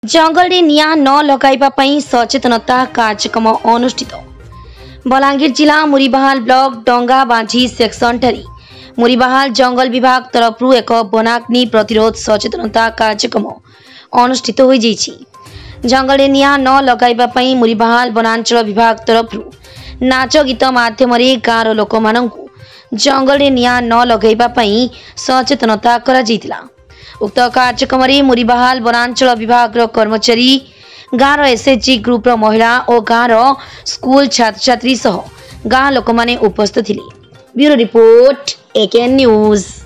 जंगल में निया न लगाइबा पई सचेतनता कार्यक्रम अनुष्ठित। बलांगीर जिला मुरीबाहाल ब्लॉक डंगा बांझी सेक्शन ठारी मुरीबाहाल जंगल विभाग तरफ एक वनाग्नि प्रतिरोध सचेतनता कार्यक्रम अनुष्ठित हो जाइछि। जंगल में निया न लगाइबा पई मुरीबाहाल वनांचल विभाग तरफ नाच गीत माध्यम गाँव लोक माननकु जंगल में निया न लगाइबा पई सचेतनता करा जाइतिला। उक्त कार्यक्रम में मुरीबाहाल वनांचल विभाग कर्मचारी गाँव एसएचजी ग्रुप महिला और गाँव स्कूल छात्र छात्री सह गाँ लोक माने उपस्थित थिले। Bureau report AKN news.